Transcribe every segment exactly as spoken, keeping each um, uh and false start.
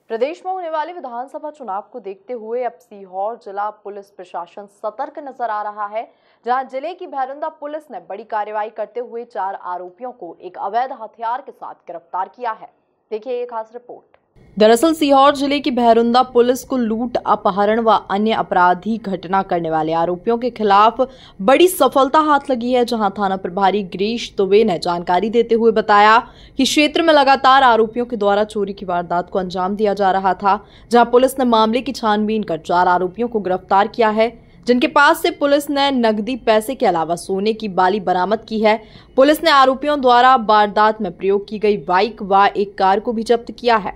प्रदेश में होने वाले विधानसभा चुनाव को देखते हुए अब सीहोर जिला पुलिस प्रशासन सतर्क नजर आ रहा है, जहां जिले की भैरुंदा पुलिस ने बड़ी कार्रवाई करते हुए चार आरोपियों को एक अवैध हथियार के साथ गिरफ्तार किया है। देखिए ये खास रिपोर्ट। दरअसल सीहोर जिले की भैरुंदा पुलिस को लूट, अपहरण व अन्य अपराधी घटना करने वाले आरोपियों के खिलाफ बड़ी सफलता हाथ लगी है, जहां थाना प्रभारी गिरीश दुबे ने जानकारी देते हुए बताया कि क्षेत्र में लगातार आरोपियों के द्वारा चोरी की वारदात को अंजाम दिया जा रहा था, जहां पुलिस ने मामले की छानबीन कर चार आरोपियों को गिरफ्तार किया है, जिनके पास से पुलिस ने नकदी पैसे के अलावा सोने की बाली बरामद की है। पुलिस ने आरोपियों द्वारा वारदात में प्रयोग की गई बाइक व एक कार को भी जब्त किया है।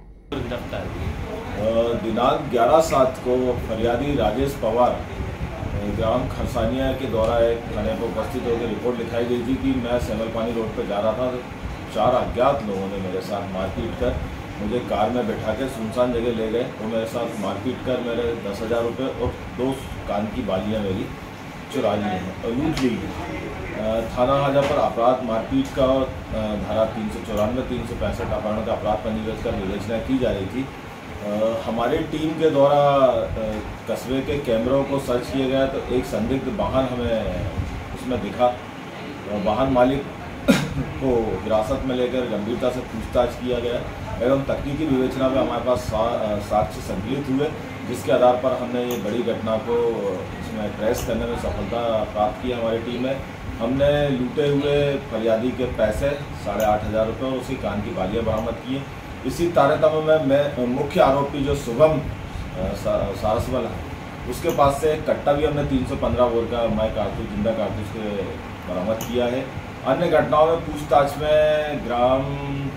दिनांक ग्यारह सात को फरियादी राजेश पवार ग्राम खरसानिया के द्वारा एक थाने पर उपस्थित होकर रिपोर्ट लिखाई गई थी कि मैं सेमलपानी रोड पर जा रहा था, तो चार अज्ञात लोगों ने मेरे साथ मारपीट कर मुझे कार में बैठा के सुनसान जगह ले गए और मेरे साथ मारपीट कर मेरे दस हज़ार रुपये और दो कान की बालियाँ मेरी चुरा ली हैं और लूट ली हैं। थाना हाजा पर अपराध मारपीट का और धारा तीन सौ चौरानवे तीन सौ पैंसठ अपहरण का अपराध पंजीकृत कर विवेचना की जा रही थी। हमारी टीम के द्वारा कस्बे के कैमरों को सर्च किया गया तो एक संदिग्ध वाहन हमें उसमें दिखा। वाहन मालिक को हिरासत में लेकर गंभीरता से पूछताछ किया गया एवं तकनीकी विवेचना में हमारे पास सा, साक्ष्य संकलित हुए, जिसके आधार पर हमने ये बड़ी घटना को इसमें ट्रेस करने में सफलता प्राप्त की। हमारी टीम में हमने लूटे हुए फरियादी के पैसे साढ़े आठ हज़ार रुपये और उसकी कान की बालियाँ बरामद की हैं। इसी तारतम्य में मैं मुख्य आरोपी जो शुभम सारसवल है, उसके पास से कट्टा भी हमने तीन सौ पंद्रह बोर का मैं कारतूस जिंदा कारतूस के बरामद किया है। अन्य घटनाओं में पूछताछ में ग्राम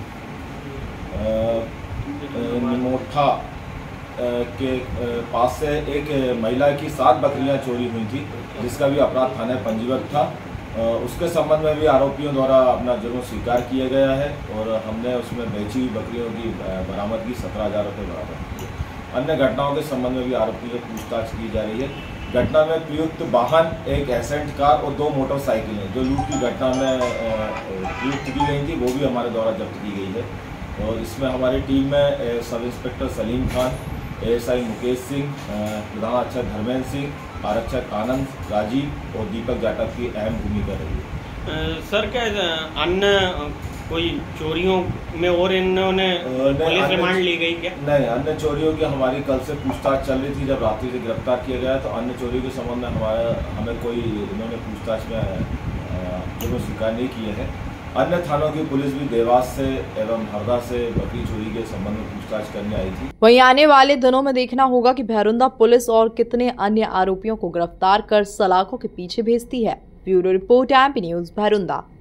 निमोठा के पास से एक महिला की सात बकरियां चोरी हुई थी, जिसका भी अपराध थाने पंजीबद्ध था। उसके संबंध में भी आरोपियों द्वारा अपना जुर्म स्वीकार किया गया है और हमने उसमें बेची हुई बकरियों की बरामदगी सत्रह हज़ार रुपये बरामद की। अन्य घटनाओं के संबंध में भी आरोपियों से पूछताछ की जा रही है। घटना में प्रयुक्त वाहन एक एसेंट कार और दो मोटरसाइकिलें जो लूट की घटना में प्रयुक्त की गई थी, वो भी हमारे द्वारा जब्त की गई है। और इसमें हमारी टीम में सब इंस्पेक्टर सलीम खान, एएसआई मुकेश सिंह, प्रधान आरक्षक धर्मेंद्र सिंह, आरक्षक आनंद, राजीव और दीपक जाटव की अहम भूमिका रही है। सर क्या अन्य कोई चोरियों में और इन्होंने पुलिस रिमांड ली गई क्या? नहीं, अन्य चोरियों की हमारी कल से पूछताछ चल रही थी। जब रात्रि से गिरफ्तार किया गया तो अन्य चोरियों के संबंध में हमारा हमें कोई इन्होंने पूछताछ में जुर्म स्वीकार नहीं किए हैं। अन्य थानों की पुलिस भी देवास से एवं हरदा से बकरी चोरी के संबंध में पूछताछ करने आई थी। वहीं आने वाले दिनों में देखना होगा कि भैरुंदा पुलिस और कितने अन्य आरोपियों को गिरफ्तार कर सलाखों के पीछे भेजती है। Bureau report MP news Bhairunda.